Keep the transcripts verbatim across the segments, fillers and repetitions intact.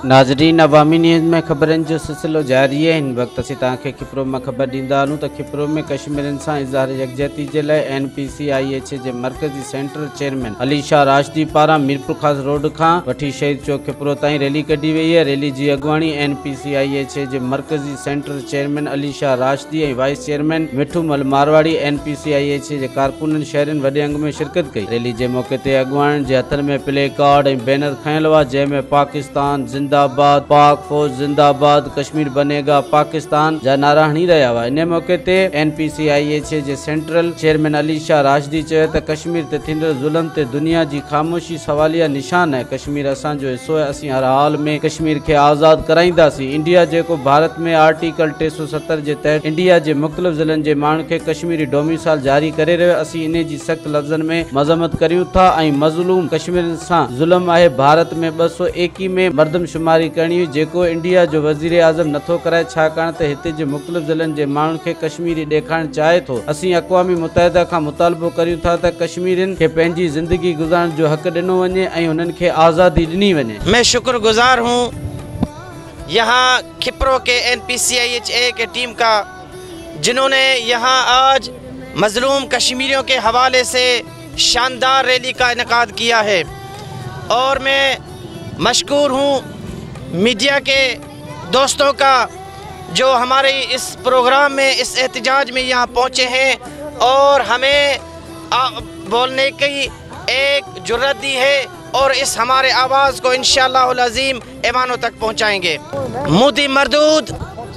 नाज़रीन, अवामी न्यूज़ में ख़बरनि जो सिलसिलो जारी है। हिन वक़्त असीं तव्हांखे खिप्रो में ख़बर ॾींदा हलूं त खिप्रो में कश्मीरियुनि सां इज़हार यकजहती जे लाइ N P C I H J मरकज़ी सेंट्रल चेयरमैन अली शाह राशिदी पारां मीरपुर ख़ास रोड खां वठी शहीद चौक खिप्रो ताईं रैली कढी वई है। रैली जी अॻुवाणी N P C I H J मरकज़ी सेंट्रल चेयरमैन अली शाह राशिदी ऐं vice chairman Mithu Mal Marwari N P C I H J कारकुननि शहरनि वॾे अंग में शिरकत कई। रैली जे मौक़े ते अॻुवाणनि जे हथनि में प्ले कार्ड ऐं बैनर खयल हुआ, जंहिंमें पाकिस्तान जिंदाबाद, पाक फौज जिंदाबाद, कश्मीर बनेगा पाकिस्तान जा नारा हणी रहिया हुआ। इन मौक़े ते N P C I H J central chairman Ali Shah Rashidi चयो त कश्मीर ते थींदड़ ज़ुल्म ते दुनिया जी ख़ामोशी सवालिया निशान है। कश्मीर असांजो हिस्सो है, असीं हर हाल में कश्मीर खे आज़ाद कराईंदासीं। इंडिया जेको भारत में आर्टिकल टे सौ सत्तर जे तहत इंडिया जे मुख़्तलिफ़ ज़िलनि जे माण्हुनि खे कश्मीरी डोमिसाइल जारी करे रहियो, असीं इन जी सख़्त लफ़्ज़नि में मज़म्मत करियूं था ऐं मज़लूम कश्मीरियुनि सां ज़ुल्म आहे। भारत में ॿ सौ एकवीह में मर्दमशुमारी करणी हुई, जेको इंडिया जो वज़ीर आज़म नथो कराए, छाकाणि त हिते जे मुख़्तलिफ़ ज़िलनि जे माण्हुनि खे कश्मीरी ॾेखारणु चाहे थो। असीं अक़वामी मुतहिदा खां मुतालबो करियूं था त कश्मीरियुनि खे पंहिंजी ज़िंदगी गुज़ारण जो हक़ ॾिनो वञे ऐं उन्हनि खे आज़ादी ॾिनी वञे। मैं शुक्रगुजार हूँ यहाँ खिप्रो के N P C I H A के टीम का, जिन्होंने यहाँ आज मज़लूम कश्मीरियों के हवाले से शानदार रैली का इनेकाद किया है। और मैं मशकूर हूँ मीडिया के दोस्तों का जो हमारे इस प्रोग्राम में, इस एहतजाज में यहाँ पहुँचे हैं और हमें आ, बोलने की एक जुर्रत दी है और इस हमारे आवाज़ को इंशाअल्लाह अज़ीम ऐवानों तक पहुँचाएंगे। मोदी मरदूद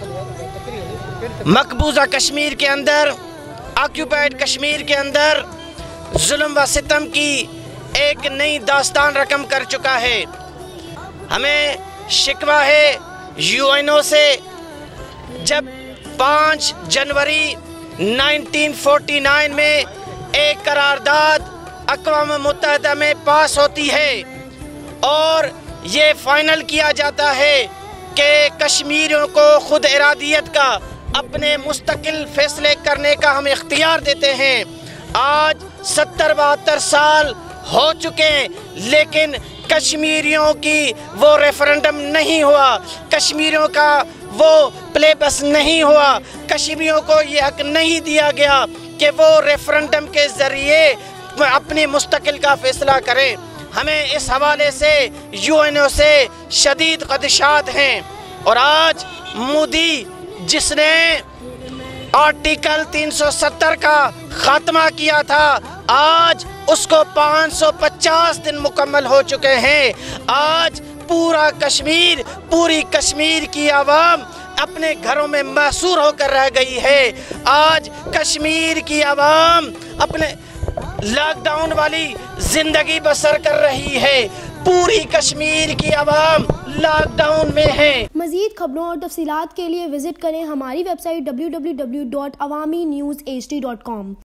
मकबूजा कश्मीर के अंदर, ऑक्यूपाइड कश्मीर के अंदर जुल्म व सितम की एक नई दास्तान रकम कर चुका है। हमें शिकवा है यू एन ओ से, जब पाँच जनवरी उन्नीस सौ उनचास में एक करारदाद अक़वाम मुत्तहिदा में पास होती है और ये फाइनल किया जाता है कि कश्मीरियों को खुद इरादियत का, अपने मुस्तकिल फैसले करने का हम इख्तियार देते हैं। आज सत्तर बहत्तर साल हो चुके हैं, लेकिन कश्मीरियों की वो रेफरेंडम नहीं हुआ, कश्मीरियों का वो प्ले बस नहीं हुआ, कश्मीरियों को ये हक नहीं दिया गया कि वो रेफरेंडम के ज़रिए अपनी मुस्तकिल का फ़ैसला करें। हमें इस हवाले से यू एन ओ से शदीद ख़दशात हैं। और आज मोदी जिसने आर्टिकल तीन सौ सत्तर का ख़ात्मा किया था, आज उसको पाँच सौ पचास दिन मुकम्मल हो चुके हैं। आज पूरा कश्मीर, पूरी कश्मीर की आवाम अपने घरों में महसूर होकर रह गई है। आज कश्मीर की आवाम अपने लॉकडाउन वाली ज़िंदगी बसर कर रही है। पूरी कश्मीर की आवाम लॉकडाउन में है। मज़ीद खबरों और तफसीलात के लिए विजिट करें हमारी website W W W dot Awami news H D dot com.